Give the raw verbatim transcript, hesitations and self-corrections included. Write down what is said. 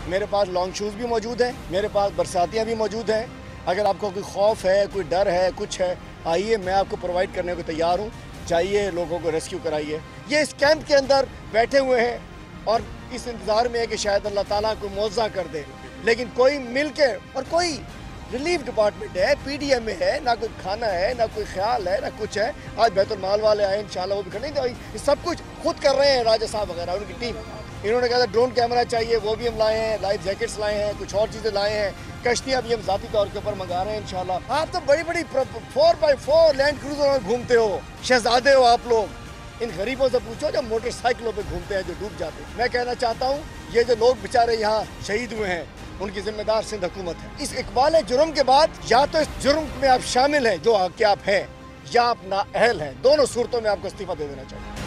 मेरे पास long shoes भी मौजूद हैं, मेरे पास बरसातियाँ भी मौजूद हैं। अगर आपको कोई खौफ है, कोई डर है, कुछ है, आइए, मैं आपको प्रोवाइड करने को तैयार हूँ। जाइए, लोगों को रेस्क्यू कराइए। ये इस कैंप के अंदर बैठे हुए हैं और इस इंतज़ार में है कि शायद अल्लाह ताला को मुआवजा कर दे, लेकिन कोई मिल के, और कोई रिलीफ डिपार्टमेंट है, पीडीएम में है, ना कोई खाना है, ना कोई ख्याल है, ना कुछ है। आज बैतुल माल वाले आए, इंशाल्लाह वो भी खड़े नहीं, ये सब कुछ खुद कर रहे हैं राजा साहब वगैरह, उनकी टीम। इन्होंने कहा था ड्रोन कैमरा चाहिए, वो भी हम लाए हैं, लाइफ जैकेट्स लाए हैं, कुछ और चीज़ें लाए हैं, कश्तियाँ भी हम ज़ाती तौर के ऊपर मंगा रहे हैं इंशाल्लाह। आप तो बड़ी बड़ी four by four land cruiser में घूमते हो, शहजादे हो आप लोग। इन गरीबों से पूछो जो मोटरसाइकिलों पे घूमते हैं, जो डूब जाते हैं। मैं कहना चाहता हूँ, ये जो लोग बेचारे यहाँ शहीद हुए हैं, उनकी जिम्मेदार सिंध हुकूमत है। इस इकबाल जुर्म के बाद या तो इस जुर्म में आप शामिल हैं जो कि आप हैं, या आप नाअहल हैं। दोनों सूरतों में आपको इस्तीफा दे देना चाहिए।